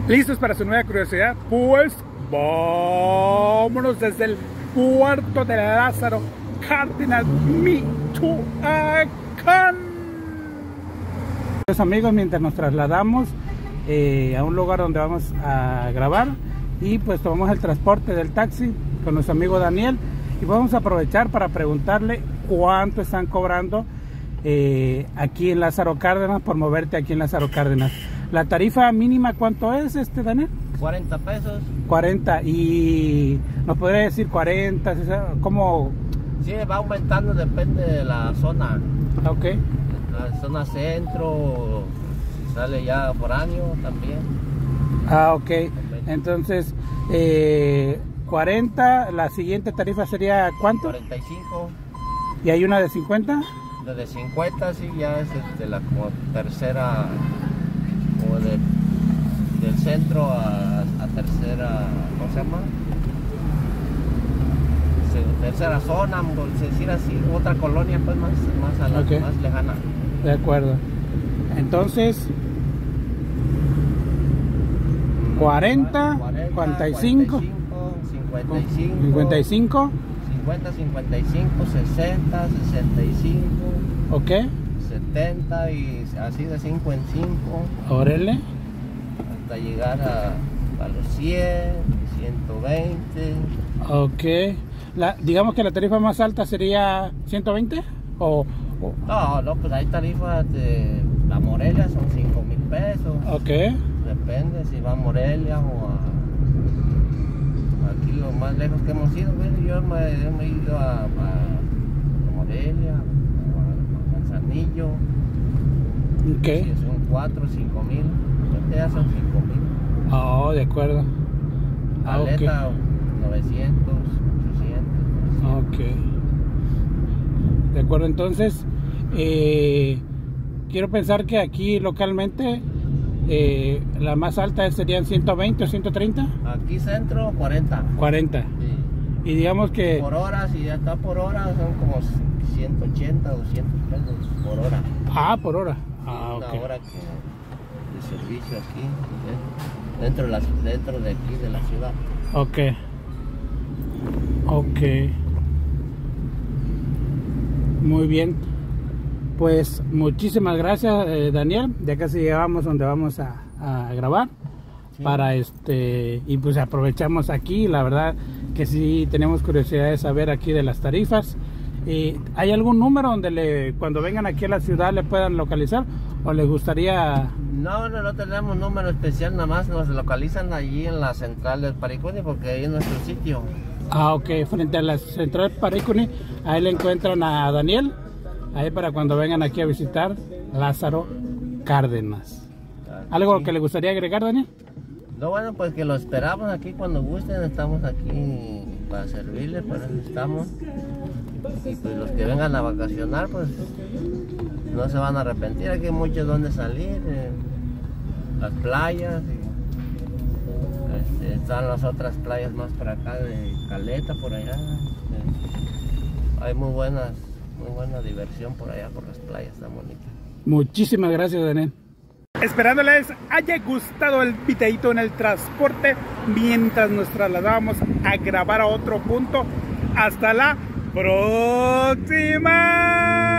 ¿Listos para su nueva curiosidad? Pues vámonos desde el puerto de Lázaro Cárdenas, Michoacán. Los amigos, mientras nos trasladamos a un lugar donde vamos a grabar, y pues tomamos el transporte del taxi con nuestro amigo Daniel, y vamos a aprovechar para preguntarle cuánto están cobrando aquí en Lázaro Cárdenas por moverte aquí en Lázaro Cárdenas. La tarifa mínima, ¿cuánto es, Daniel? 40 pesos. 40, y nos podría decir 40, ¿cómo? Sí, va aumentando, depende de la zona. Ok. La zona centro, si sale ya por año también. Ah, ok. Entonces, 40, la siguiente tarifa sería ¿cuánto? 45. ¿Y hay una de 50? La de 50 sí ya es la como tercera, o del centro a tercera, ¿cómo se llama? Tercera zona, por decir así, otra colonia pues más Okay. más lejana. De acuerdo. Entonces, 40, 45, 55, 50, 55, 60, 65, ok, 70 y así de 5 en 5. Órale. Hasta llegar a los 100, 120. Ok. Digamos que la tarifa más alta sería 120 o... No, pues hay tarifas de la Morelia, son 5,000 pesos. Ok. Depende si va a Morelia o aquí lo más lejos que hemos ido. Bueno, yo me he ido a Morelia, a Manzanillo. Ok. Si son 4 o 5,000, ya son 5,000. Oh, de acuerdo. Aleta, Okay. 900, 800. Ok. De acuerdo, entonces, quiero pensar que aquí localmente la más alta serían 120 o 130. Aquí centro, 40. 40. Sí. Y digamos que... Por hora, si ya está por hora, son como 180, 200 pesos por hora. Ah, por hora. Ah, Una ok. hora de servicio aquí, dentro de aquí, de la ciudad. Ok. Ok. Muy bien. Pues muchísimas gracias, Daniel. Ya casi llegamos donde vamos a grabar. Sí. Para y pues aprovechamos aquí. La verdad que sí tenemos curiosidad de saber aquí de las tarifas. ¿Hay algún número donde cuando vengan aquí a la ciudad le puedan localizar? ¿O les gustaría...? No tenemos número especial, nada más nos localizan allí en la central del Paricuni, porque ahí es nuestro sitio. Ah, ok, frente a la central Paricuni, ahí le encuentran a Daniel, ahí para cuando vengan aquí a visitar Lázaro Cárdenas. ¿Algo que le gustaría agregar, Daniel? No, bueno, pues que lo esperamos aquí cuando gusten, estamos aquí para servirles, para eso estamos. Y pues los que vengan a vacacionar, pues no se van a arrepentir, aquí hay muchos donde salir, las playas, están las otras playas más por acá de Caleta, por allá, hay muy buena diversión por allá, por las playas tan bonitas. Muchísimas gracias, Daniel. Esperándoles haya gustado el videito en el transporte mientras nos trasladábamos a grabar a otro punto. Hasta la próxima.